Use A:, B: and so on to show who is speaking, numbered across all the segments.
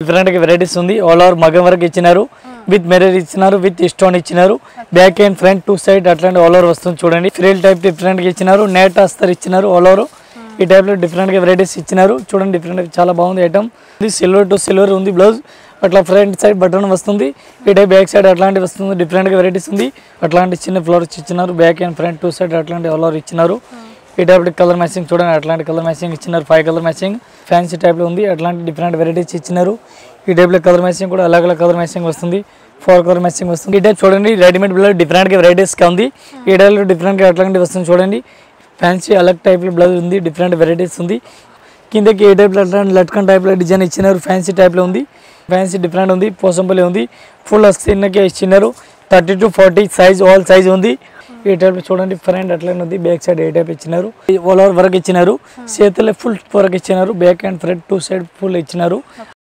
A: Different గా varieties ఉంది all over మగం వరకు ఇచ్చినారు విత్ మిర్రర్ ఇచ్చినారు విత్ స్టోన్ ఇచ్చినారు back and front two side అట్లాంటి ఆల్ ఓవర్ వస్తుంది చూడండి ఫ్రిల్ టైప్ డిఫరెంట్ గా ఇచ్చినారు నెట్ అస్తర్ ఇచ్చినారు ఆల్ ఓవర్ ఈ టైప్ లో డిఫరెంట్ గా వెరైటీస్ ఇచ్చినారు చూడండి డిఫరెంట్ చాలా బాగుంది ఐటమ్ ఇది సిల్వర్ టు సిల్వర్ ఉంది బ్లౌజ్ అట్లా ఫ్రంట్ సైడ్ బటన్ వస్తుంది ఈ టైప్ బ్యాక్ సైడ్ అట్లాంటి వస్తుంది డిఫరెంట్ గా వెరైటీస్ ఉంది అట్లాంటి చిన్న ఫ్లవర్స్ ఇచ్చినారు back and front two side అట్లాంటి ఆల్ ఓవర్ ఇచ్చినారు ఈ టైప్ కలర్ మ్యాచింగ్ చూడండి అట్లాంటి కలర్ మ్యాచింగ్ ఇచ్చినారు 5 కలర్ మ్యాచింగ్ ఫ్యాన్సీ టైప్ లో ఉంది అట్లాంటి డిఫరెంట్ వెరైటీస్ ఇచ్చినారు ఈ టైప్ లో కలర్ మ్యాచింగ్ కూడా अलग अलग కలర్ మ్యాచింగ్ వస్తుంది 4 కలర్ మ్యాచింగ్ వస్తుంది ఈ టైప్ చూడండి రెడీమేడ్ బ్లౌజ్ డిఫరెంట్ గా వెరైటీస్ గా ఉంది ఈ టైప్ లో డిఫరెంట్ గా అట్లాంటి వస్తుంది చూడండి ఫ్యాన్సీ अलग టైప్ లో బ్లౌజ్ ఉంది డిఫరెంట్ వెరైటీస్ ఉంది కిందకి ఈ టైప్ లో లట్కన్ టైప్ లో డిజైన్ ఇచ్చినారు ఫ్యాన్సీ టైప్ లో ఉంది ఫ్యాన్సీ డిఫరెంట్ ఉంది పోసంపల్లి ఉంది ఫుల్ స్కిన్కి ఇచ్చినారు 30 to 40 సైజ్ ఆల్ సైజ్ ఉంది ఈ టైప్ చూడండి ఫ్రంట్ అట్లనే ఉంది బ్యాక్ సైడ్ ఏ టైప్ ఇచ్చినారు ఆల్ ఓవర్ వర్క్ ఇచ్చినారు చేతుల్లో ఫుల్ వర్క్ ఇచ్చినారు back and front two side full ఇచ్చినారు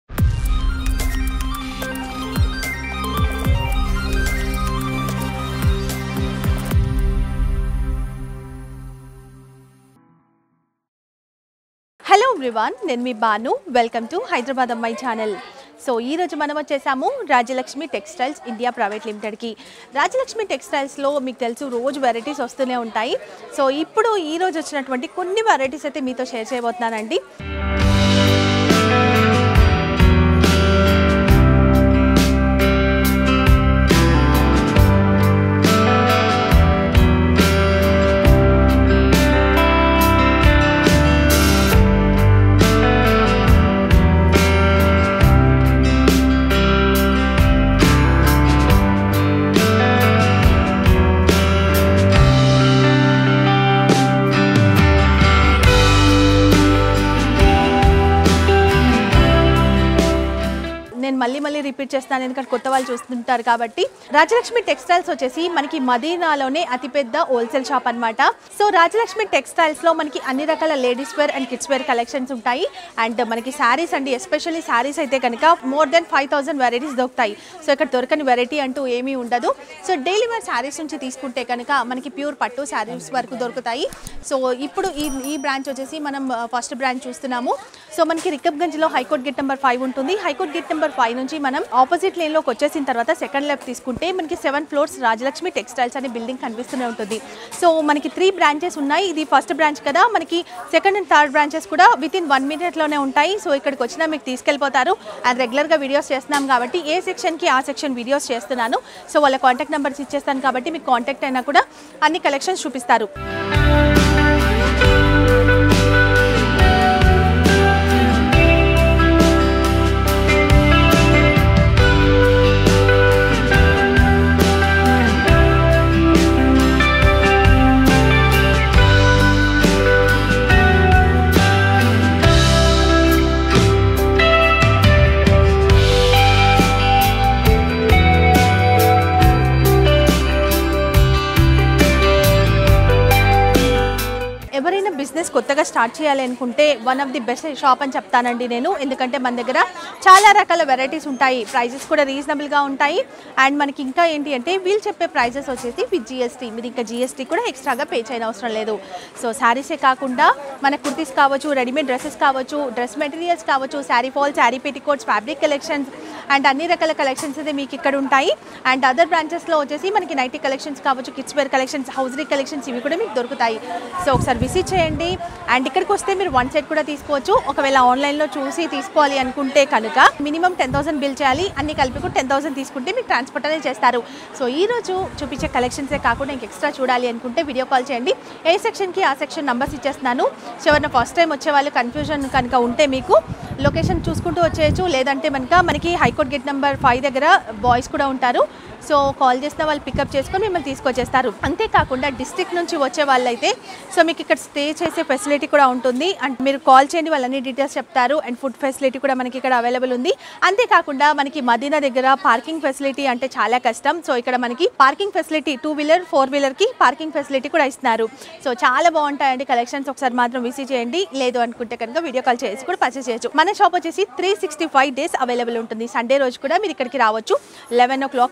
B: హలో ఎవ్రీవన్ నేను మీ బాను వెల్కమ్ టు హైదరాబాద్ అమ్మాయి ఛానల్ సో ఈ రోజు మనం వచ్చేసాము రాజలక్ష్మి టెక్స్టైల్స్ ఇండియా ప్రైవేట్ లిమిటెడ్కి రాజలక్ష్మి టెక్స్టైల్స్లో మీకు తెలుసు రోజు వెరైటీస్ వస్తూనే ఉంటాయి సో ఇప్పుడు ఈ రోజు వచ్చినటువంటి కొన్ని వెరైటీస్ అయితే మీతో షేర్ చేయబోతున్నానండి మళ్ళీ రిపీట్ చేస్తాను ఎందుకంటే కొత్త వాళ్ళు చూస్తుంటారు కాబట్టి రాజలక్ష్మి టెక్స్టైల్స్ వచ్చేసి మనకి మదీనాలోనే అతిపెద్ద హోల్సేల్ షాప్ అన్నమాట సో రాజలక్ష్మి టెక్స్టైల్స్ లో మనకి అన్ని రకాల ladies wear and kids wear collections ఉంటాయి అండ్ మనకి శారీస్ అండి ఎస్పెషల్లీ శారీస్ అయితే కనుక మోర్ దెన్ 5000 వెరైటీస్ దొరుకుతాయి సో ఇక్కడ దొరకని వెరైటీ అంటూ ఏమీ ఉండదు సో డైలీ వేర్ శారీస్ నుంచి తీసుకుంటే కనుక మనకి ప్యూర్ పట్టు శారీస్ వరకు దొరుకుతాయి సో ఇప్పుడు ఈ బ్రాంచ్ వచ్చేసి మనం ఫస్ట్ బ్రాంచ్ చూస్తున్నాము సో మనకి రికబ్గంజ్లో హైకోర్ట్ గేట్ నెంబర్ 5 ఉంటుంది హైకోర్ట్ గేట్ నెంబర్ 5 నుంచి మనం ఆపోజిట్ లేన్ లోకి వచ్చేసిన తర్వాత సెకండ్ లెఫ్ట్ తీసుకుంటే మనకి 7 ఫ్లోర్స్ రాజలక్ష్మి టెక్స్టైల్స్ అనే బిల్డింగ్ కనిపిస్తూనే ఉంటుంది సో మనకి 3 బ్రాంచెస్ ఉన్నాయి ఇది ఫస్ట్ బ్రాంచ్ కదా మనకి సెకండ్ అండ్ థర్డ్ బ్రాంచెస్ కూడా విత్ ఇన్ 1 minute లోనే ఉంటాయి సో ఇక్కడికి వచ్చినా మీకు తీసుకెళ్ళిపోతారు అండ్ రెగ్యులర్గా వీడియోస్ చేస్తున్నాం కాబట్టి ఏ సెక్షన్కి ఆ సెక్షన్ వీడియోస్ చేస్తున్నాను సో వాళ్ళ కాంటాక్ట్ నెంబర్స్ ఇచ్చేస్తాను కాబట్టి మీకు కాంటాక్ట్ అయినా కూడా అన్ని కలెక్షన్స్ చూపిస్తారు ఎవరైనా బిజినెస్ కొత్తగా స్టార్ట్ చేయాలి అనుకుంటే one of the best shop అని చెప్తానండి నేను ఎందుకంటే మన దగ్గర చాలా రకాల వెరైటీస్ ఉంటాయి ప్రైజెస్ కూడా రీజనబుల్గా ఉంటాయి అండ్ మనకి ఇంకా ఏంటి అంటే వీళ్ళు చెప్పే ప్రైజెస్ వచ్చేసి విత్ జిఎస్టీ మీరు ఇంకా జిఎస్టీ కూడా ఎక్స్ట్రాగా పే చేయని అవసరం లేదు సో శారీసే కాకుండా మన కుర్తీస్ కావచ్చు రెడీమేడ్ డ్రెస్సెస్ కావచ్చు డ్రెస్ మెటీరియల్స్ కావచ్చు sari fall sari petticoats fabric collections and అన్ని రకాల కలెక్షన్స్ అయితే మీకు ఇక్కడ ఉంటాయి అండ్ అదర్ బ్రాంచెస్లో వచ్చేసి మనకి నైటీ కలెక్షన్స్ కావచ్చు kids wear collections hosiery collections ఇవి కూడా మీకు దొరుకుతాయి సో ఒకసారి విజిట్ చేయండి అండ్ ఇక్కడికి వస్తే మీరు 1 సెట్ కూడా తీసుకోవచ్చు ఒకవేళ ఆన్లైన్లో చూసి తీసుకోవాలి అనుకుంటే కనుక మినిమం 10,000 బిల్ చేయాలి అన్ని కలిపి కూడా 10,000 తీసుకుంటే మీకు ట్రాన్స్పోర్ట్ అనేది చేస్తారు సో ఈ రోజు చూపించే కలెక్షన్సే కాకుండా ఇంక ఎక్స్ట్రా చూడాలి అనుకుంటే వీడియో కాల్ చేయండి ఏ సెక్షన్కి ఆ సెక్షన్ నంబర్స్ ఇచ్చేస్తున్నాను సో ఎవరైనా ఫస్ట్ టైం వచ్చే వాళ్ళు కన్ఫ్యూజన్ కనుక ఉంటే మీకు లొకేషన్ చూసుకుంటూ వచ్చేయచ్చు లేదంటే మనకి హైకోర్ట్ గేట్ నెంబర్ 5 దగ్గర బాయ్స్ కూడా ఉంటారు సో కాల్ చేసిన వాళ్ళు పికప్ చేసుకొని మిమ్మల్ని తీసుకొచ్చేస్తారు అంతేకాకుండా డిస్ట్రిక్ట్ నుంచి వచ్చే వాళ్ళైతే సో మీకు ఇక్కడ స్టే చేసే ఫెసిలిటీ కూడా ఉంటుంది అండ్ మీరు కాల్ చేయండి వాళ్ళు అన్ని డీటెయిల్స్ చెప్తారు అండ్ ఫుడ్ ఫెసిలిటీ కూడా మనకి ఇక్కడ అవైలబుల్ ఉంది అంతేకాకుండా మనకి మదీనా దగ్గర పార్కింగ్ ఫెసిలిటీ అంటే చాలా కష్టం సో ఇక్కడ మనకి పార్కింగ్ ఫెసిలిటీ 2 వీలర్ 4 వీలర్కి పార్కింగ్ ఫెసిలిటీ కూడా ఇస్తున్నారు సో చాలా బాగుంటాయండి కలెక్షన్స్ ఒకసారి మాత్రం విజిట్ చేయండి లేదు అనుకుంటే కనుక వీడియో కాల్ చేసి కూడా పర్చేస్ చేయొచ్చు మన షాప్ వచ్చేసి 365 days అవైలబుల్ ఉంటుంది సండే రోజు కూడా మీరు ఇక్కడికి రావచ్చు 11 o'clock నుంచి అలా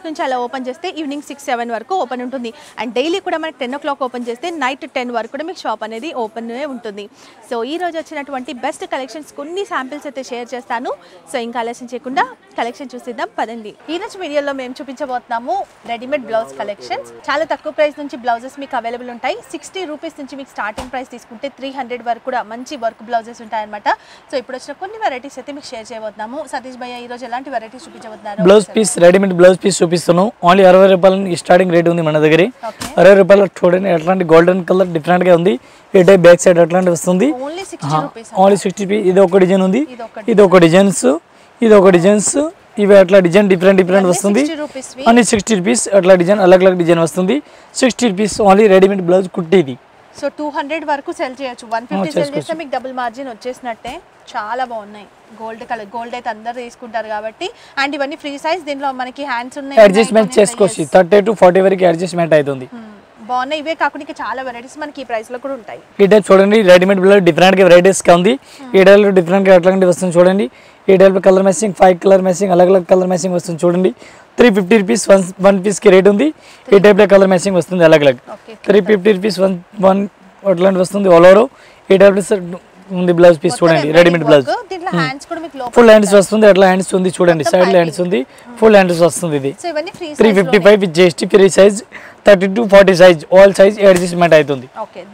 B: ఓపెన్ చేస్తే ఈవినింగ్ 6-7 వరకు ఓపెన్ ఉంటుంది. అండ్ డైలీ కూడా మనకి 10 o'clock ఓపెన్ చేస్తే నైట్ 10 వరకు కూడా మీకు షాప్ అనేది ఓపెన్ ఉంటుంది. సో ఈ రోజు వచ్చినటువంటి బెస్ట్ కలెక్షన్స్ కొన్ని శాంపిల్స్ అయితే షేర్ చేస్తాను. సో ఇంకా ఆలస్యం చేయకుండా కలెక్షన్ చూసిద్దాం పదండి. ఈ రోజు వీడియోలో మేము చూపించబోతున్నాము రెడీమేడ్ బ్లౌజ్ కలెక్షన్స్. చాలా తక్కువ ప్రైస్ నుంచి బ్లౌజెస్ మీకు అవైలబుల్ ఉంటాయి. 60 రూపీస్ నుంచి మీకు స్టార్టింగ్ ప్రైస్ తీసుకుంటే 300 వరకు కూడా మంచి వర్క్ బ్లౌజెస్ ఉంటాయన్నమాట. సో ఇప్పుడు వచ్చిన కొన్ని వెరైటీస్ అయితే మీకు షేర్ చేయబోతున్నాము. సతీష్ భయ్య ఈ రోజు ఎలాంటి వెరైటీస్ చూపించబోతున్నారు?
A: Blouse piece readymade blouse piece చూపిస్తున్నాం. ఓన్లీ 60 రూపాయలు స్టార్టింగ్ రేట్ ఉంది మన దగ్గర. 60 రూపాయలు చూడండి ఎట్లాంటి గోల్డెన్ కలర్ డిఫరెంట్ గా ఉంది. ఈ టైప్ బ్యాక్ సైడ్ అట్లాంటి వస్తుంది.
B: Only 60 rupees.
A: Only 60 rupees. ఇది ఒక డిజైన్ ఉంది, ఇది ఒక డిజైన్స్, ఇది ఒక డిజైన్స్. ఇవి అట్లా డిజైన్ డిఫరెంట్ వస్తుంది. Only 60 rupees. అట్లా డిజైన్ అలగ్ డిజైన్ వస్తుంది. 60 రూపీస్ ఓన్లీ రెడీమేడ్ బ్లౌజ్ కుట్టిది.
B: సో 200 వరకు సెల్ చేయొచ్చు. 150 సెల్ చేస్తే మీకు డబుల్ మార్జిన్ వచ్చేసినట్టే. చాలా బాగున్నాయి. గోల్డ్ కలర్, గోల్డ్ అయితే అందరూ తీసుకుంటారు కాబట్టి. అండ్ ఇవన్నీ ఫ్రీ సైజ్. దీంట్లో మనకి హ్యాండ్స్ ఉన్నాయి,
A: అడ్జస్ట్మెంట్ చేసుకోవచ్చు. 30 to 40 వరకు అడ్జస్ట్మెంట్ అవుతుంది.
B: బాగున్నాయి. ఇవే కాకుండా ఇంకా చాలా వెరైటీస్ మనకి ఈ ప్రైస్ లో కూడా ఉంటాయి.
A: ఈ టైప్ చూడండి రెడీమేడ్ బ్లౌజ్ డిఫరెంట్ గా వెరైటీస్ గా ఉంది. ఈ టైప్ డిఫరెంట్ గా అట్లాంటి వస్తుంది చూడండి. ఈ type colour matching 5 colour matching అలగ్ కలర్ మ్యాచింగ్ వస్తుంది చూడండి. 350 రూపీస్ వన్ పీస్ కి రేట్ ఉంది. ఈ టైప్ లో కలర్ మ్యాచింగ్ వస్తుంది అలగ్ 350 రూపీస్ వన్ అట్లాంటి వస్తుంది ఆల్ ఓవర్. ఈ టైప్ ఉంది బ్లౌజ్ పీస్ చూడండి రెడీమేడ్ బ్లౌజ్. ఫుల్ హ్యాండ్స్ వస్తుంది. అట్లా హ్యాండ్స్ ఉంది చూడండి, సైడ్ లో హ్యాండ్స్ ఉంది, ఫుల్ హ్యాండ్స్ వస్తుంది. ఇది 355 with GST free size. 30 to 40 size all size adjustment అవుతుంది.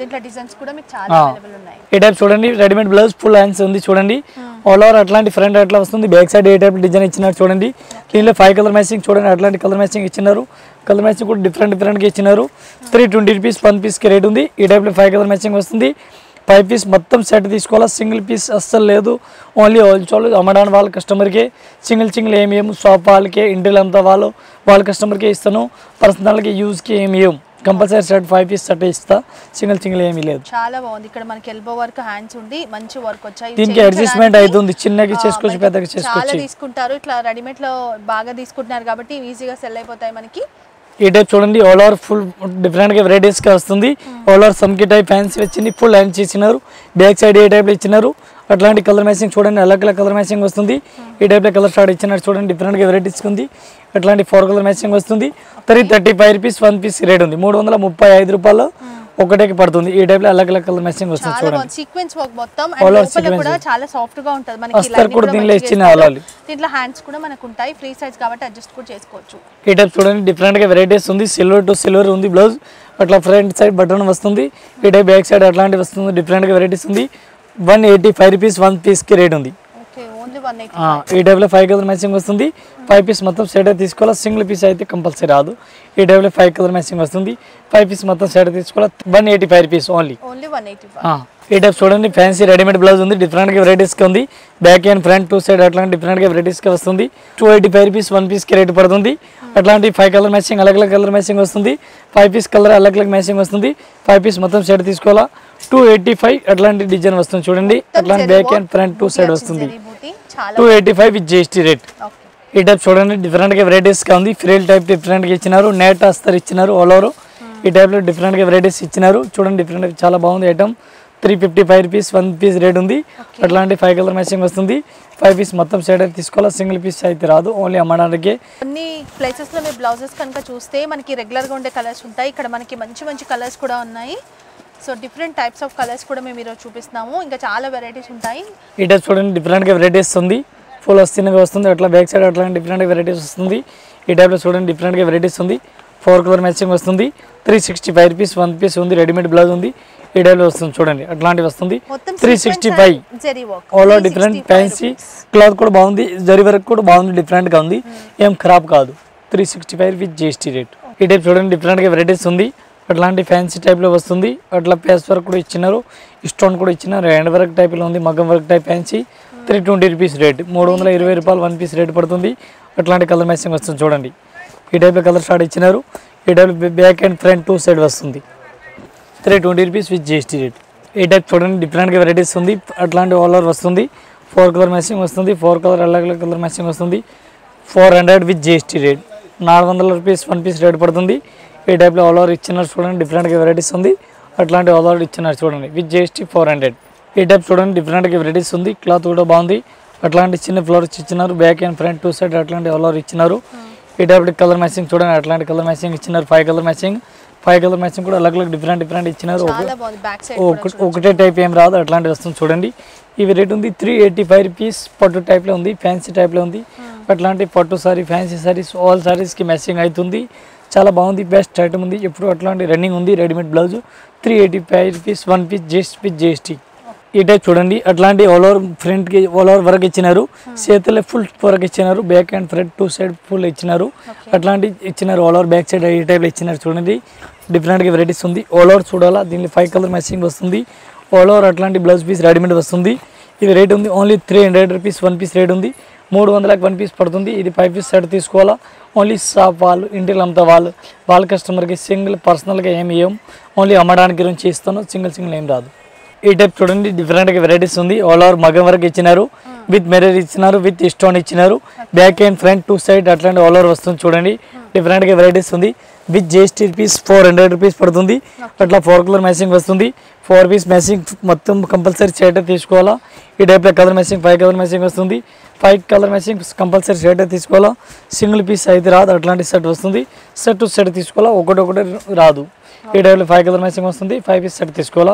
A: ఈ టైప్ చూడండి రెడీమేడ్ బ్లౌజ్ ఫుల్ హ్యాండ్స్ ఉంది చూడండి. ఆల్ ఓవర్ అట్లాంటి ఫ్రంట్ అట్లా వస్తుంది. బ్యాక్ సైడ్ ఏ టైప్ డిజైన్ ఇచ్చినారు చూడండి. దీనిలో 5 కలర్ మ్యాచింగ్ చూడండి. అట్లాంటి కలర్ మ్యాచింగ్ ఇచ్చినారు. కలర్ మ్యాచింగ్ కూడా డిఫరెంట్ గా ఇచ్చినారు. 320 రూపీస్ వన్ పీస్ కి రేట్ ఉంది. ఈ టైప్ లో 5 కలర్ మ్యాచింగ్ వస్తుంది. 5 పీస్ మొత్తం సెట్ తీసుకోవాలా. సింగిల్ పీస్ అస్సలు లేదు. ఓన్లీ హోల్సేల్ అమ్మడానికి వాళ్ళ కస్టమర్కే. సింగిల్ ఏమి షాప్ వాళ్ళకే, ఇంటిలో అంతా వాళ్ళ కస్టమర్కే ఇస్తాను. పర్సనల్గా యూజ్కి ఏమి కంపల్సరీ సెట్ 5 పీస్ సెట్ ఇస్తా. సింగిల్ ఏమీ లేదు.
B: చాలా బాగుంది. ఇక్కడ మనకి ఎల్బో వర్క్ హ్యాండ్స్ ఉంది, మంచి వర్క్ వచ్చాయి.
A: దీనికి అడ్జస్ట్మెంట్ అవుతుంది. చిన్నగా చేసుకోవచ్చు, పెద్దగా చేసుకోవచ్చు.
B: చాలా తీసుకుంటారు. ఇట్లా రెడీమేడ్ లో బాగా తీసుకుంటున్నారు కాబట్టి ఈజీగా సెల్ అయిపోతాయి మనకి.
A: ఈ టైప్ చూడండి ఆల్ ఓవర్ ఫుల్ డిఫరెంట్ గా వెరైటీస్ గా వస్తుంది. ఆల్ ఓవర్ సమ్కి టైప్ ఫ్యాన్సీ వచ్చింది. ఫుల్ హ్యాండ్స్ ఇచ్చినారు. బ్యాక్ సైడ్ ఏ టైప్ లో ఇచ్చినారు. అట్లాంటి కలర్ మ్యాచింగ్ చూడండి అలగ్ కలర్ మ్యాచింగ్ వస్తుంది. ఈ టైప్ లో కలర్ స్టార్ట్ ఇచ్చినారు చూడండి. డిఫరెంట్ గా వెరైటీస్ ఉంది. అట్లాంటి 4 కలర్ మ్యాచింగ్ వస్తుంది. 335 రూపీస్ వన్ పీస్ రేట్ ఉంది. 335 రూపాయలు ఒకటేకి పడుతుంది. ఈ టైప్ లో అలగ్ కలర్ మ్యాచింగ్ వస్తుంది చూడండి.
B: సీక్వెన్స్ వర్క్ మొత్తం అండ్ లోపల కూడా చాలా సాఫ్ట్ గా ఉంటది. మనకి
A: అస్తర్ కూడా దీనిలో ఇచ్చిన అలాలి.
B: దీంట్లో హ్యాండ్స్ కూడా మనకు ఉంటాయి. ఫ్రీ సైజ్ కాబట్టి అడ్జస్ట్ కూడా చేసుకోవచ్చు.
A: ఈ టైప్ చూడండి డిఫరెంట్ గా వెరైటీస్ ఉంది. సిల్వర్ టు సిల్వర్ ఉంది బ్లౌజ్. అట్లా ఫ్రంట్ సైడ్ బటన్ వస్తుంది. ఈ టైప్ బ్యాక్ సైడ్ అట్లాంటి వస్తుంది. డిఫరెంట్ గా వెరైటీస్ ఉంది. 185 రూపీస్ వన్ పీస్ కి రేట్ ఉంది. ఈ టైప్ లో 5 కలర్ మ్యాచింగ్ వస్తుంది. 5 పీస్ మొత్తం సెట్ తీసుకోవాలి. సింగిల్ పీస్ అయితే కంపల్సరీ రాదు. ఈ టైప్ లో 5 కలర్ మ్యాచింగ్ వస్తుంది. 5 పీస్ మొత్తం సెట్ తీసుకోవాలి. 185 రూపీస్ ఓన్లీ. ఈ టైప్ చూడండి ఫ్యాన్సీ రెడీమేడ్ బ్లౌజ్ ఉంది. డిఫరెంట్ గా వెరైటీస్ గా ఉంది. బ్యాక్ అండ్ ఫ్రంట్ 2 సైడ్ అట్లాంటి డిఫరెంట్ గా వెరైటీస్ గా వస్తుంది. 285 రూపీస్ వన్ పీస్ కి రేట్ పడుతుంది. అట్లాంటి 5 కలర్ మ్యాచింగ్ అలగ్ కలర్ మ్యాచింగ్ వస్తుంది. 5 పీస్ కలర్ అలగ్ మ్యాచింగ్ వస్తుంది. 5 పీస్ మొత్తం సెట్ తీసుకోవాలా. 285 అట్లాంటి డిజైన్ వస్తుంది చూడండి. అట్లాంటి బ్యాక్ అండ్ ఫ్రంట్ 2 సైడ్ వస్తుంది. 285 విత్ జిఎస్టీ రేట్. ఈ టైప్ చూడండి డిఫరెంట్ గా వెరైటీస్ గా ఉంది. ఫ్రిల్ టైప్ డిఫరెంట్ గా ఇచ్చినారు. నెట్ అస్తర్ ఇచ్చినారు ఆల్ ఓవర్. ఈ టైప్ లో డిఫరెంట్ గా వెరైటీస్ ఇచ్చినారు చూడండి. డిఫరెంట్ చాలా బాగుంది item. 355 rupees one piece rate ఉంది. అట్లాంటి 5 కలర్ మ్యాచింగ్ వస్తుంది. 5 పీస్ మొత్తం సెట్ అయితే తీసుకోవాలి. సింగిల్ పీస్ అయితే రాదు. ఓన్లీ అమ్మడానికి.
B: కొన్ని ప్లేసెస్ లో మీ బ్లౌజెస్ కనుక చూస్తే మనకి రెగ్యులర్ గా ఉండే కలర్స్ ఉంటాయి. ఇక్కడ మనకి మంచి కలర్స్ కూడా ఉన్నాయి. So different types of colours కూడా మేము ఈరోజు చూపిస్తున్నాము. ఇంకా చాలా వెరైటీస్ ఉంటాయి.
A: ఈ టైప్ చూడండి డిఫరెంట్ గా వెరైటీస్ ఉంది. ఫుల్ వస్తున్నగా వస్తుంది. అట్లా బ్యాక్ సైడ్ అట్లాంటి డిఫరెంట్ వెరైటీస్ వస్తుంది. ఈ టైప్ లో చూడండి డిఫరెంట్ గా వెరైటీస్ ఉంది. 4 కలర్ మ్యాచింగ్ వస్తుంది. 365 రూపీస్ వన్ పీస్ ఉంది. రెడీమేడ్ బ్లౌజ్ ఉంది. ఈ టైప్ లో వస్తుంది చూడండి. అట్లాంటివి వస్తుంది. 365 all over different fancy cloth కూడా బాగుంది. జరీ వర్క్ కూడా బాగుంది. డిఫరెంట్ గా ఉంది. ఏం ఖరాబ్ కాదు. 365 విత్ జిఎస్టీ రేట్. ఈ టైప్ చూడండి డిఫరెంట్ గా వెరైటీస్ ఉంది. అట్లాంటి ఫ్యాన్సీ టైప్ లో వస్తుంది. అట్లా పేస్ వర్క్ కూడా ఇచ్చినారు. స్టోన్ కూడా ఇచ్చినారు. హ్యాండ్ వర్క్ టైప్ లో ఉంది. మగ్గం work type fancy. 320 rupees rate. 320 రూపాయలు వన్ పీస్ రేట్ పడుతుంది. అట్లాంటి కలర్ మ్యాచింగ్ వస్తుంది చూడండి. ఈ టైప్ లో కలర్ స్టార్ట్ ఇచ్చినారు. ఈ type back and front 2 side వస్తుంది. 320 రూపీస్ విత్ జిఎస్టీ రేట్. ఈ టైప్ చూడండి డిఫరెంట్ గా వెరైటీస్ ఉంది. అట్లాంటి ఆల్ ఓవర్ వస్తుంది. 4 కలర్ మ్యాచింగ్ వస్తుంది. 4 కలర్ అలగ్ కలర్ మ్యాచింగ్ వస్తుంది. 400 with GST rate. 400 rupees one piece rate పడుతుంది. ఈ టైప్ లో ఆల్ ఓవర్ ఇచ్చినారు చూడండి. డిఫరెంట్ గా వెరైటీస్ ఉంది. అట్లాంటి ఆల్ ఓవర్ ఇచ్చినారు చూడండి విత్ జిఎస్టీ 400. ఈ టైప్ చూడండి డిఫరెంట్ గా వెరైటీస్ ఉంది. క్లాత్ కూడా బాగుంది. అట్లాంటి చిన్న ఫ్లవర్స్ ఇచ్చినారు. బ్యాక్ అండ్ ఫ్రంట్ 2 సైడ్ అట్లాంటి ఆల్ ఓవర్ ఇచ్చినారు. ఈ టైప్ కలర్ మ్యాచింగ్ చూడండి, అట్లాంటి కలర్ మ్యాచింగ్ ఇచ్చినారు. 5 కలర్ మ్యాచింగ్ కూడా అలగ్ డిఫరెంట్ ఇచ్చినారు.
B: చాలా బాగుంది. బ్యాక్ సైడ్
A: ఒకటే టైప్ ఏం రాదు, అట్లాంటి వస్తుంది చూడండి. ఇవి రేట్ ఉంది 385 రూపీస్. పట్టు టైప్లో ఉంది, ఫ్యాన్సీ టైప్లో ఉంది. అట్లాంటి పట్టు సారీ, ఫ్యాన్సీ సారీస్, ఆల్ సారీస్కి మ్యాచింగ్ అవుతుంది. చాలా బాగుంది, బెస్ట్ ఐటమ్ ఉంది. ఎప్పుడు అట్లాంటి రన్నింగ్ ఉంది. Readymade blouse 385 rupees, 1 piece just with GST. ఈ టైప్ చూడండి, అట్లాంటి ఆల్ ఓవర్ ఫ్రంట్కి ఆల్ ఓవర్ వర్క్ ఇచ్చినారు. చేతుల్లో ఫుల్ వర్క్ ఇచ్చినారు. Back and front 2 side full ఇచ్చినారు. అట్లాంటి ఇచ్చినారు. ఆల్ ఓవర్ బ్యాక్ సైడ్ ఈ టైప్లో ఇచ్చినారు చూడండి. డిఫరెంట్గా వెరైటీస్ ఉంది. ఆల్ ఓవర్ చూడాలా, దీనిలో 5 కలర్ మ్యాచింగ్ వస్తుంది. ఆల్ ఓవర్ అట్లాంటి బ్లౌజ్ పీస్ రెడీమేడ్ వస్తుంది. ఇది రేట్ ఉంది ఓన్లీ 300 రూపీస్. 1 పీస్ రేట్ ఉంది 300కి 1 పీస్ పడుతుంది. ఇది 5 పీస్ సెట్ తీసుకోవాలా. ఓన్లీ షాప్ వాళ్ళు, ఇంటికి అమ్ముతా వాళ్ళ కస్టమర్కి సింగిల్ పర్సనల్గా ఏమి ఇవ్వం. ఓన్లీ అమ్మడానికి గురించి ఇస్తాను, సింగిల్ ఏం రాదు. ఈ టైప్ చూడండి, డిఫరెంట్గా వెరైటీస్ ఉంది. ఆల్ ఓవర్ మగం వరకు ఇచ్చినారు. విత్ మిర్రర్ ఇచ్చినారు, విత్ స్టోన్ ఇచ్చినారు. బ్యాక్ అండ్ ఫ్రంట్ 2 సైడ్ అట్లాంటి ఆల్ ఓవర్ వస్తుంది చూడండి. డిఫరెంట్గా వెరైటీస్ ఉంది. విత్ GST రూపీస్ 400 రూపీస్ పడుతుంది. అట్లా 4 కలర్ మ్యాచింగ్ వస్తుంది. 4 పీస్ మ్యాచింగ్ మొత్తం కంపల్సరీ షర్ట్ తీసుకోవాలా. ఈ టైప్లో కలర్ మ్యాచింగ్ 5 కలర్ మ్యాచింగ్ వస్తుంది. 5 కలర్ మ్యాచింగ్ కంపల్సరీ షర్ట్ తీసుకోవాలా. సింగిల్ పీస్ అయితే రాదు, అట్లాంటి సెట్ వస్తుంది. సెట్ టు సెట్ తీసుకోవాలా, ఒకటి రాదు. ఈ టైప్లో 5 కలర్ మ్యాచింగ్ వస్తుంది. 5 పీస్ సెట్ తీసుకోవాలా.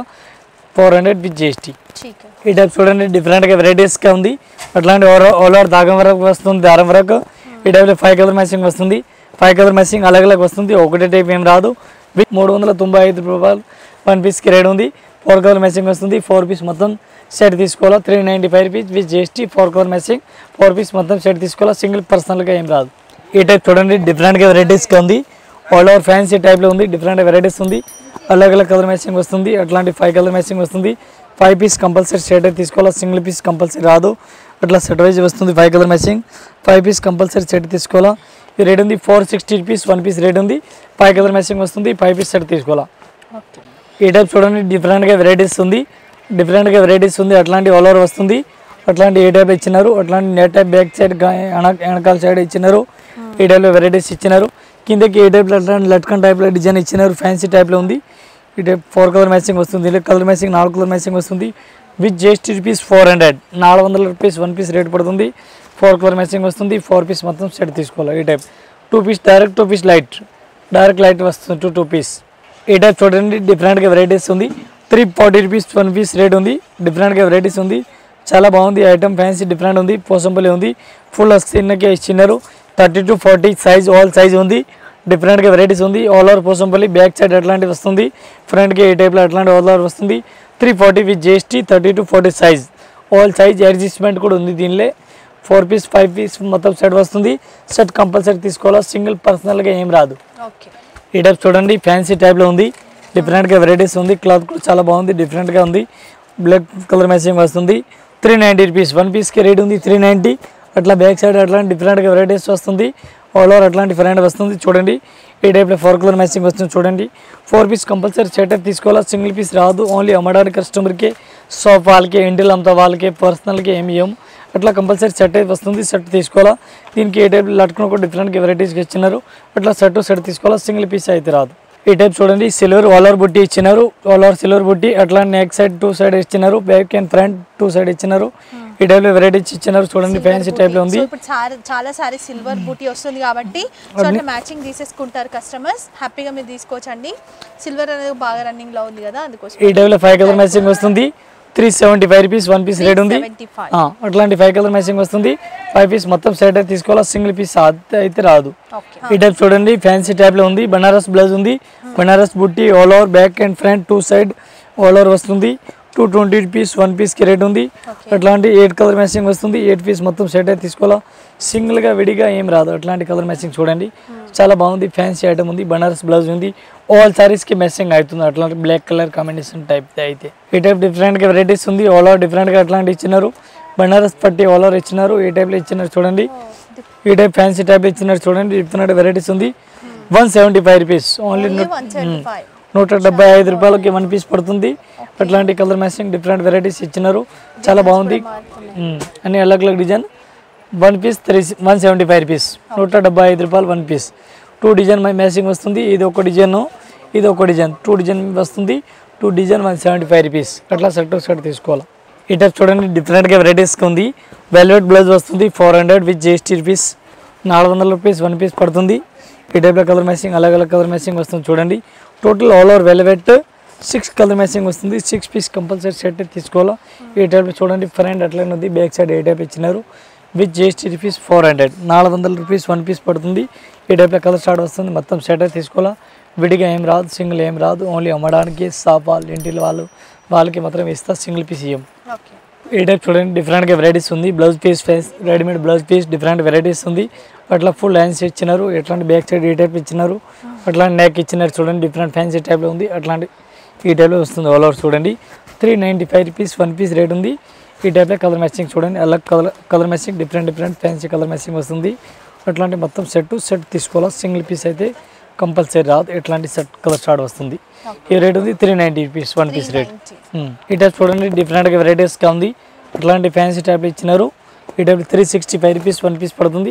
A: 400 విత్ GST. ఈ టైప్ చూడండి, డిఫరెంట్గా వెరైటీస్గా ఉంది. అట్లాంటి ఆల్ ఓవర్ దాగం వరకు వస్తుంది, దారం వరకు. ఈ టైప్లో 5 కలర్ మ్యాచింగ్ వస్తుంది. 5 కలర్ మ్యాచింగ్ అలగ్ వస్తుంది, ఒకటే టైప్ ఏం రాదు. విత్ 395 రూపాయలు 1 పీస్కి రేట్ ఉంది. 4 కలర్ మ్యాచింగ్ వస్తుంది. 4 పీస్ మొత్తం సెట్ తీసుకోవాలా. 395 rupees with GST. 4 colour matching 4 piece మొత్తం సెట్ తీసుకోవాలా. సింగిల్ పర్సనల్గా ఏం రాదు. ఈ టైప్ చూడండి, డిఫరెంట్గా వెరైటీస్గా ఉంది. ఆల్ ఓవర్ ఫ్యాన్సీ టైప్లో ఉంది. డిఫరెంట్ వెరైటీస్ ఉంది. అలగ్ కలర్ మ్యాచింగ్ వస్తుంది. అట్లాంటి 5 కలర్ మ్యాచింగ్ వస్తుంది. 5 పీస్ కంపల్సరీ సెట్ తీసుకోవాలా. సింగిల్ పీస్ కంపల్సరీ రాదు, అట్లా సెట్ వైజ్ వస్తుంది. 5 colour matching 5 piece compulsory set తీసుకోవాలా. ఈ రేట్ ఉంది 460 రూపీస్. 1 పీస్ రేట్ ఉంది. 5 కలర్ మ్యాచింగ్ వస్తుంది. 5 పీస్ సెట్ తీసుకోవాలా. ఈ టైప్ చూడండి, డిఫరెంట్గా వెరైటీస్ ఉంది. అట్లాంటి ఆల్ ఓవర్ వస్తుంది. అట్లాంటి ఏ టైప్ ఇచ్చినారు. అట్లాంటి నెట్ టైప్ బ్యాక్ సైడ్ వెనకాల సైడ్ ఇచ్చినారు. ఈ టైప్లో వెరైటీస్ ఇచ్చినారు. కిందకి ఏ టైప్లో అట్లాంటి లట్కన్ టైప్లో డిజైన్ ఇచ్చినారు. ఫ్యాన్సీ టైప్లో ఉంది. ఈ టైప్ 4 కలర్ మ్యాచింగ్ వస్తుంది. కలర్ మ్యాచింగ్ 4 కలర్ మ్యాచింగ్ వస్తుంది. With GST rupees 400 rupees 1 piece rate పడుతుంది. 4 కలర్ మ్యాచింగ్ వస్తుంది. 4 పీస్ మొత్తం సెట్ తీసుకోవాలి. ఈ type 2 piece direct, 2 piece direct light వస్తుంది. 2 పీస్. ఈ టైప్ చూడండి, డిఫరెంట్గా వెరైటీస్ ఉంది. 340 రూపీస్ 1 పీస్ రేట్ ఉంది. డిఫరెంట్గా వెరైటీస్ ఉంది. చాలా బాగుంది ఐటమ్. ఫ్యాన్సీ డిఫరెంట్ ఉంది. పోసంపల్లి ఉంది. ఫుల్ స్కిన్కే ఇచ్చినారు. 30 to 40 సైజ్, ఆల్ సైజ్ ఉంది. డిఫరెంట్గా వెరైటీస్ ఉంది. All over Pochampally. Back side అట్లాంటివి వస్తుంది. ఫ్రంట్కి ఈ టైప్లో అట్లాంటి ఆల్ ఓవర్ వస్తుంది. 340 with GST. 30 to 40 size, all size adjustment కూడా ఉంది దీనిలో. 4 పీస్ 5 పీస్ మొత్తం సెట్ వస్తుంది. సెట్ కంపల్సరీ తీసుకోవాలా. సింగిల్ పర్సనల్గా ఏం రాదు. ఈ టైప్ చూడండి, ఫ్యాన్సీ టైప్లో ఉంది. డిఫరెంట్గా వెరైటీస్ ఉంది. క్లాత్ కూడా చాలా బాగుంది, డిఫరెంట్గా ఉంది. బ్లాక్ కలర్ మ్యాచింగ్ వస్తుంది. 390 రూపీస్ 1 పీస్కి రేట్ ఉంది. 390. అట్లా బ్యాక్ సైడ్ అట్లాంటి డిఫరెంట్గా వెరైటీస్ వస్తుంది. ఆల్ ఓవర్ అట్లాంటి ఫ్రెండ్ వస్తుంది చూడండి. ఈ టైప్లో 4 కలర్ మ్యాచింగ్ వస్తుంది చూడండి. 4 పీస్ కంపల్సరీ సెటప్ తీసుకోవాలా. సింగిల్ పీస్ రాదు. ఓన్లీ అమ్మడానికి కస్టమర్కి, షాప్ వాళ్ళకి, ఇంటిలో అమ్ముతా వాళ్ళకి, పర్సనల్కి ఏమి ఇవ్వం. అట్లా కంపల్సరీ సెట్ అయితే వస్తుంది. సెట్ తీసుకోవాలా. దీనికి ఏ టైప్ లట్కుని కూడా డిఫరెంట్గా వెరైటీస్కి ఇచ్చినారు. అట్లా సెట్ తీసుకోవాలా. సింగిల్ పీస్ అయితే రాదు. ఈ టైప్ చూడండి, సిల్వర్ ఆల్ ఓవర్ బుట్టి ఇచ్చినారు. ఆల్ ఓవర్ సిల్వర్ బుట్టి. అట్లా నెక్ సైడ్ 2 సైడ్ ఇచ్చినారు. బ్యాక్ అండ్ ఫ్రంట్ 2 సైడ్ ఇచ్చినారు. ఈ టైప్ లో వెరైటీస్ ఇచ్చినారు చూడండి. ఫ్యాన్సీ టైప్ లో ఉంది.
B: ఇప్పుడు చాలా సారీ సిల్వర్ బూటీ వస్తుంది కాబట్టి సో అంటే మ్యాచింగ్ తీసేసుకుంటారు కస్టమర్స్. హ్యాపీగా మీరు తీసుకోవచ్చండి. సిల్వర్ అనేది బాగా రన్నింగ్ లో ఉంది కదా, అందుకోసం.
A: ఈ టైప్ లో 5 కలర్ మ్యాచింగ్ వస్తుంది. 375 రూపీస్ 1 పీస్ రేట్ ఉంది. అట్లాంటి 5 కలర్ మ్యాచింగ్ వస్తుంది. 5 పీస్ మొత్తం సెట్ అయితే తీసుకోవాలా. సింగిల్ పీస్ అయితే రాదు. ఈ టైప్ చూడండి, ఫ్యాన్సీ టైప్ లో ఉంది. బనారస్ బ్లౌజ్ ఉంది. బనారస్ బుట్టి all over back and front 2 side all over వస్తుంది. 220 రూపీస్ 1 పీస్కి రేట్ ఉంది. అట్లాంటి 8 కలర్ మ్యాచింగ్ వస్తుంది. 8 పీస్ మొత్తం సెట్ అయితే తీసుకోవాలా. సింగిల్గా విడిగా ఏం రాదు. అట్లాంటి కలర్ మ్యాచింగ్ చూడండి, చాలా బాగుంది. ఫ్యాన్సీ ఐటమ్ ఉంది. బనారస్ బ్లౌజ్ ఉంది. ఆల్ సారీస్కి మ్యాచింగ్ అవుతుంది. అట్లాంటి బ్లాక్ కలర్ కాంబినేషన్ టైప్ అయితే ఈ టైప్ డిఫరెంట్గా వెరైటీస్ ఉంది. ఆల్ ఓవర్ డిఫరెంట్గా అట్లాంటి ఇచ్చినారు. బనారస్ పట్టి ఆల్ ఓవర్ ఇచ్చినారు. ఈ టైప్లో ఇచ్చినారు చూడండి. ఈ టైప్ ఫ్యాన్సీ టైప్ ఇచ్చినారు చూడండి. డిఫరెంట్ వెరైటీస్ ఉంది. 175 రూపీస్ ఓన్లీ. 175 రూపాయలకి 1 పీస్ పడుతుంది. అట్లాంటి కలర్ మ్యాచింగ్ డిఫరెంట్ వెరైటీస్ ఇచ్చినారు. చాలా బాగుంది. అన్ని అలగ్ అలగ్ డిజైన్. 1 piece 175 rupees. 175 రూపాయలు 1 పీస్. 2 డిజైన్ మ్యాచింగ్ వస్తుంది. ఇది ఒక డిజైన్, ఇది ఒక డిజైన్. 2 డిజైన్ వస్తుంది. 2 డిజైన్ 175 రూపీస్. అట్లా సెట్ తీసుకోవాలి. ఈ టైప్ చూడండి, డిఫరెంట్గా వెరైటీస్గా ఉంది. వెల్వెట్ బ్లౌజ్ వస్తుంది. 400 with GST rupees. 400 rupees one piece పడుతుంది. ఈ టైప్లో కలర్ మ్యాచింగ్ అలగ్ కలర్ మ్యాచింగ్ వస్తుంది చూడండి. Total all over velvet 6 colour matching వస్తుంది. 6 పీస్ కంపల్సరీ సెట్ తీసుకోవాలా. ఈ టైప్లో చూడండి ఫ్రంట్ అట్లనే ఉంది, బ్యాక్ సైడ్ ఏ టైప్ ఇచ్చినారు with GST rupees 400. 400 rupees one piece పడుతుంది. ఈ టైప్లో కలర్ స్టార్ట్ వస్తుంది. మొత్తం సెట్ తీసుకోవాలా. విడిగా ఏం రాదు, సింగిల్ ఏం రాదు. ఓన్లీ అమ్మడానికి షాప్ వాళ్ళు ఇంటిలో వాళ్ళకి మాత్రం ఇస్తా, సింగిల్ పీస్ ఇయ్యం. ఈ టైప్ చూడండి డిఫరెంట్గా వెరైటీస్ ఉంది. Blouse piece readymade blouse piece different varieties ఉంది. అట్లా ఫుల్ హ్యాండ్స్ ఇచ్చినారు. ఎట్లాంటి బ్యాక్ సైడ్ ఈ టైప్ ఇచ్చినారు. అట్లాంటి నెక్ ఇచ్చినారు చూడండి. డిఫరెంట్ ఫ్యాన్సీ టైప్లో ఉంది. అట్లాంటి ఈ టైప్లో వస్తుంది ఆల్ ఓవర్ చూడండి. 395 రూపీస్ వన్ పీస్ రేట్ ఉంది. ఈ టైప్లో కలర్ మ్యాచింగ్ చూడండి. అలా colour matching different fancy colour matching వస్తుంది. అట్లాంటి మొత్తం సెట్ తీసుకోవాలా. సింగిల్ పీస్ అయితే కంపల్సరీ రాదు. ఎట్లాంటి సెట్ కలర్ స్టార్ట్ వస్తుంది. ఈ రేట్ ఉంది 390 రూపీస్ వన్ పీస్ రేట్. ఈ టైప్ చూడండి డిఫరెంట్గా వెరైటీస్గా ఉంది. అట్లాంటి ఫ్యాన్సీ టైప్లో ఇచ్చినారు. ఈ టైప్ 365 రూపీస్ వన్ పీస్ పడుతుంది.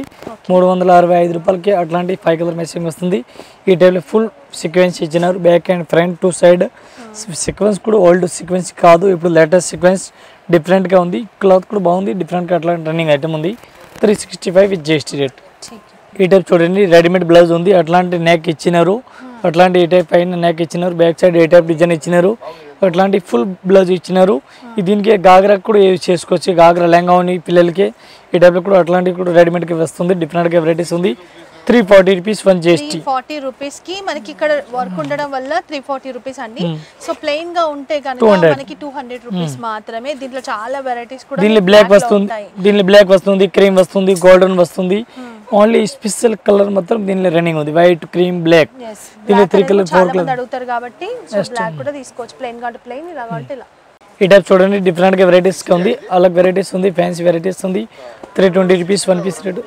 A: 365 రూపాయలకి అట్లాంటి 5 కలర్ మ్యాచింగ్ వస్తుంది. ఈ టైప్లో ఫుల్ సీక్వెన్స్ ఇచ్చినారు. Back and front 2 side sequence కూడా ఓల్డ్ సీక్వెన్స్ కాదు, ఇప్పుడు లేటెస్ట్ సీక్వెన్స్ డిఫరెంట్గా ఉంది. క్లాత్ కూడా బాగుంది. డిఫరెంట్గా అట్లాంటి రన్నింగ్ ఐటమ్ ఉంది. 365 విత్ జిఎస్టీ రేట్. ఈ టైప్ చూడండి రెడీమేడ్ బ్లౌజ్ ఉంది. అట్లాంటి నెక్ ఇచ్చినారు. అట్లాంటి ఈ టైప్ పైన నెక్ ఇచ్చినారు. బ్యాక్ సైడ్ ఏ టైప్ డిజైన్ ఇచ్చినారు. అట్లాంటి ఫుల్ బ్లౌజ్ ఇచ్చినారు. దీనికి గాగ్రా కూడా యూజ్ చేసుకోవచ్చు. గాగ్రా లెహంగా ఉంది పిల్లలకి. ఈ టైప్లో కూడా అట్లాంటివి కూడా రెడీమేడ్కి వస్తుంది. డిఫరెంట్గా వెరైటీస్ ఉంది. 340 రూపీస్ వన్ జిఎస్టీ.
B: 340 రూపీస్ కి మనకి ఇక్కడ వర్క్ ఉండడం వల్ల 340 రూపీస్ అండి. సో ప్లెయిన్ గా ఉంటే కనుక మనకి 200 రూపీస్ మాత్రమే. దీంట్లో చాలా వెరైటీస్ కూడా
A: దీనిలో బ్లాక్ వస్తుంది, క్రీమ్ వస్తుంది, గోల్డెన్ వస్తుంది. ఓన్లీ స్పెషల్ కలర్ మాత్రం దీనిలో రన్నింగ్ ఉంది. White, cream, black. దీనిలో 3 కలర్ 4 కలర్
B: అడుగుతారు కాబట్టి సో బ్లాక్ కూడా తీసుకోవచ్చు. ప్లెయిన్ గా అంటే ప్లెయిన్, ఇలా అంటే ఇలా.
A: ఈ టైప్ చూడండి డిఫరెంట్గా వెరైటీస్గా ఉంది. అలగ్ వెరైటీస్ ఉంది, ఫ్యాన్సీ వెరైటీస్ ఉంది. 320 rupees one piece rate.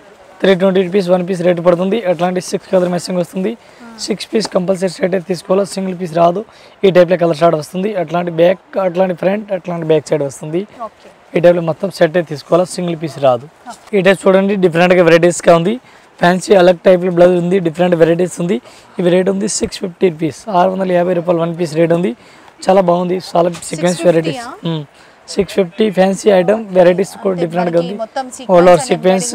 A: 320 rupees one piece rate పడుతుంది. అట్లాంటి 6 కలర్ మ్యాచింగ్ వస్తుంది. 6 పీస్ కంపల్సరీ సెట్ అయితే తీసుకోవాలి. సింగిల్ పీస్ రాదు. ఈ టైప్లో కలర్ స్టార్ట్ వస్తుంది. అట్లాంటి బ్యాక్, అట్లాంటి ఫ్రంట్, అట్లాంటి బ్యాక్ సైడ్ వస్తుంది. ఈ టైప్లో మొత్తం సెట్ అయితే తీసుకోవాలి. సింగిల్ పీస్ రాదు. ఈ టైప్ చూడండి డిఫరెంట్గా వెరైటీస్గా ఉంది. ఫ్యాన్సీ అలగ్ టైప్లో బ్లౌజ్ ఉంది. డిఫరెంట్ వెరైటీస్ ఉంది. ఇవి రేట్ ఉంది 650 రూపీస్. 650 రూపాయలు వన్ పీస్ రేట్ ఉంది. చాలా బాగుంది. చాలా sequence varieties. 650 fancy item varieties కూడా డిఫరెంట్గా ఉంది. ఆల్ ఓవర్ సీక్వెన్స్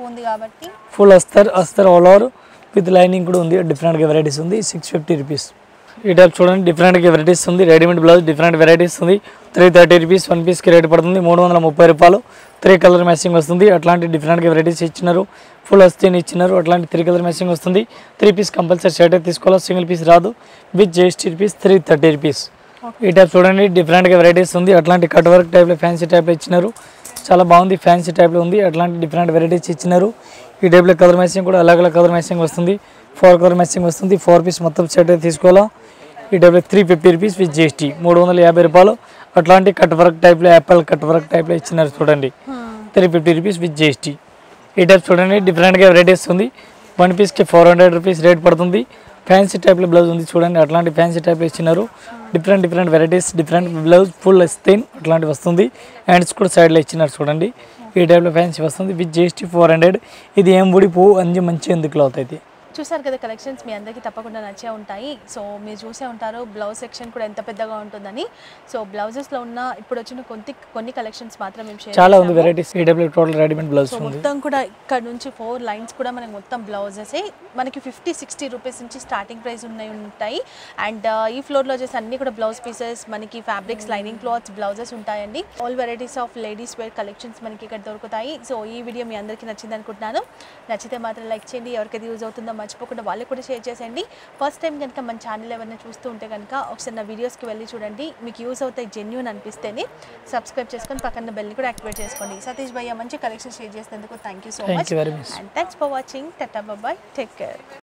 A: ఫుల్ అస్తర్ ఆల్ ఓవర్ విత్ లైనింగ్ కూడా ఉంది. డిఫరెంట్గా వెరైటీస్ ఉంది. 650 రూపీస్. ఈ టైప్ చూడండి డిఫరెంట్గా వెరైటీస్ ఉంది. రెడీమేడ్ బ్లౌజ్ డిఫరెంట్ వెరైటీస్ ఉంది. 330 రూపీస్ వన్ పీస్కి రేట్ పడుతుంది. 330 రూపాయలు. 3 కలర్ మ్యాచింగ్ వస్తుంది. అట్లాంటి డిఫరెంట్గా వెరైటీస్ ఇచ్చినారు. ఫుల్ వస్తేనే ఇచ్చినారు. అట్లాంటి 3 కలర్ మ్యాచింగ్ వస్తుంది. 3 పీస్ కంపల్సరీ సెట్ అయితే తీసుకోవాలి. సింగిల్ పీస్ రాదు. With GST rupees 330 rupees. ఈ టైప్ చూడండి డిఫరెంట్గా వెరైటీస్ ఉంది. అట్లాంటి కట్ వర్క్ టైప్లో ఫ్యాన్సీ టైప్లో ఇచ్చినారు. చాలా బాగుంది. ఫ్యాన్సీ టైప్లో ఉంది. అట్లాంటి డిఫరెంట్ వెరైటీస్ ఇచ్చినారు. ఈ టైప్లో కలర్ మ్యాచింగ్ కూడా అలగ్ కలర్ మ్యాచింగ్ వస్తుంది. 4 కలర్ మ్యాచింగ్ వస్తుంది. 4 పీస్ మొత్తం సెట్ అయితే తీసుకోవాలా. ఈ టైప్లో 350 రూపీస్ విత్ జిఎస్టీ 350 రూపాయలు. అట్లాంటి కట్ వర్క్ టైప్లో యాపిల్ కట్ వర్క్ టైప్లో ఇచ్చినారు చూడండి. 350 రూపీస్ విత్ జిఎస్టీ. ఈ టైప్ చూడండి డిఫరెంట్గా వెరైటీస్ ఉంది. వన్ పీస్కి 400 రూపీస్ రేట్ పడుతుంది. ఫ్యాన్సీ టైప్లో బ్లౌజ్ ఉంది చూడండి. అట్లాంటి ఫ్యాన్సీ టైప్లో ఇచ్చినారు. Different varieties, different blouse full stain అట్లాంటి వస్తుంది. హ్యాండ్స్ కూడా సైడ్లో ఇచ్చినారు చూడండి. ఈ టైప్లో ఫ్యాన్సీ వస్తుంది విత్ జిఎస్టీ 400. ఇది ఏం ఊడిపో అన్ని మంచి ఎందుకు క్లాత్ అయితే.
B: చూసారు కదా కలెక్షన్స్ మీ అందరికీ తప్పకుండా నచ్చే ఉంటాయి. సో మీరు చూసే ఉంటారు బ్లౌజ్ సెక్షన్ కూడా ఎంత పెద్దగా ఉంటుందని. సో బ్లౌజెస్లో ఉన్న ఇప్పుడు వచ్చిన కొన్ని కలెక్షన్స్ మాత్రం మేము షేర్
A: చాలా ఉంది వెరైటీస్. ఈడబ్ల్యూ టోటల్ రెడీమేడ్ బ్లౌజ్ ఉంది.
B: మొత్తం కూడా ఇక్కడ నుంచి 4 లైన్స్ కూడా మనకి మొత్తం బ్లౌజెస్ మనకి 50-60 రూపీస్ నుంచి స్టార్టింగ్ ప్రైస్ ఉంటాయి. అండ్ ఈ ఫ్లోర్లో వచ్చేసి అన్ని కూడా బ్లౌజ్ పీసెస్, మనకి ఫ్యాబ్రిక్స్, లైనింగ్ క్లాత్స్, బ్లౌజెస్ ఉంటాయండి. All varieties of ladies wear collections మనకి ఇక్కడ దొరుకుతాయి. సో ఈ వీడియో మీ అందరికీ నచ్చింది అనుకుంటున్నాను. నచ్చితే మాత్రం లైక్ చేయండి. ఎవరికైతే యూజ్ అవుతుందో మర్చిపోకుండా వాళ్ళకి కూడా షేర్ చేసేయండి. ఫస్ట్ టైం కనుక మన ఛానల్ ఎవరైనా చూస్తూ ఉంటే కనుక ఒకసారి నా వీడియోస్కి వెళ్ళి చూడండి. మీకు యూజ్ అవుతాయి జెన్యూన్ అనిపిస్తేనే సబ్స్క్రైబ్ చేసుకొని పక్కన బెల్ని కూడా యాక్టివేట్ చేసుకోండి. సతీష్ భయ్య మంచి కలెక్షన్ షేర్ చేసినందుకు thank you so much. And thanks for watching. టాటా బాయ్, టేక్ కేర్.